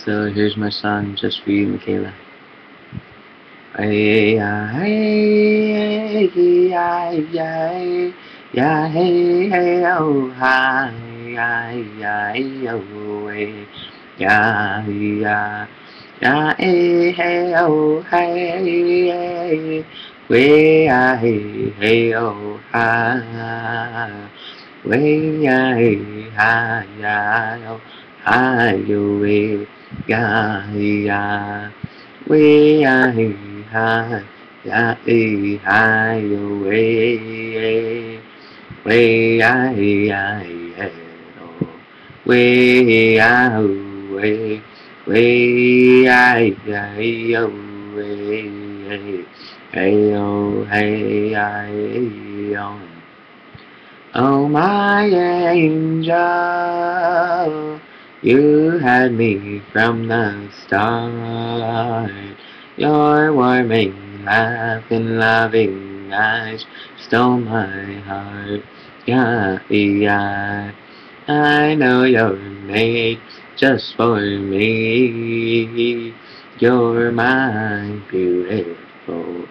So here's my song just for you, Makayla. Hey, hey, hey, hey, yeah, hey, hey, oh, hi, yeah, oh, hey, yeah, yeah, yeah, hey, hey, oh, hey, hey, way, hey, hey, oh, hi, way, hey, hi, yeah, oh, hi, oh, way, yeah, yeah. We are he ha ya e hi yo we are he I we are we are yo hey yo hey yo. Oh my angel, you had me from the start. Your warming, laughing, loving eyes stole my heart. Yeah, yeah. I know you're made just for me. You're my beautiful,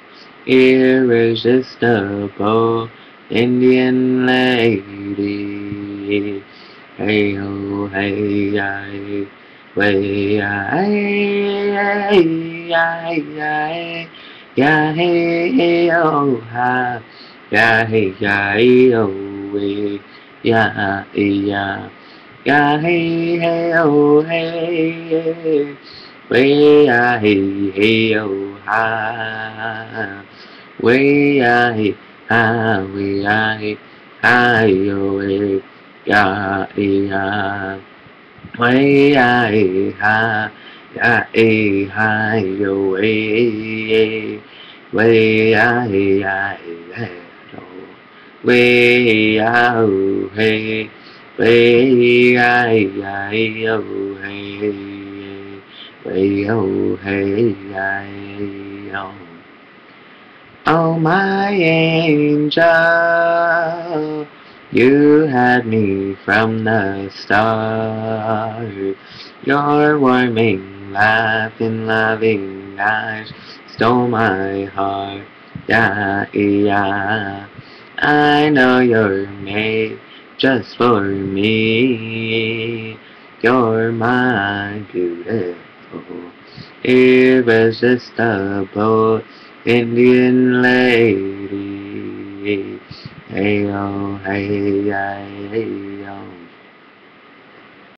irresistible Indian lady. Hey ho, hey, hey, way, hey, hey, yeah, hey, hey, oh, ha, yeah, hey, hey, oh, way. Yeah, yeah, yeah, hey, hey, oh, hey, way, hey, hey, oh, ha, way, hey, ha, way, hey, hi, oh, hey, yeah, yeah, way, hey, ha, yeah, hey, hi, oh, hey, way, hey, hey, oh. Way oh hey, way ay oh hey, way oh hey ay oh. Oh my angel, you had me from the start. Your warming, laughing, loving eyes stole my heart. Yeah, yeah. I know you're made just for me. You're my beautiful, irresistible Indian lady. Hey oh, hey, hey, hey, oh.